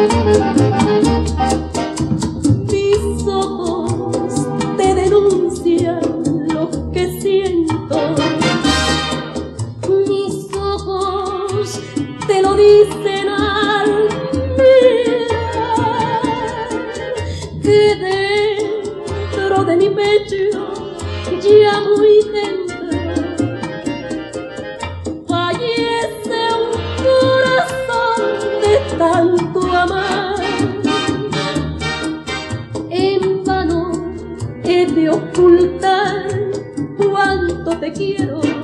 Mis ojos te denuncian lo que siento, mis ojos te lo dicen al mirar, que dentro de mi pecho ya muy dentro fallece un corazón de tanto amar. En vano he de ocultar cuánto te quiero,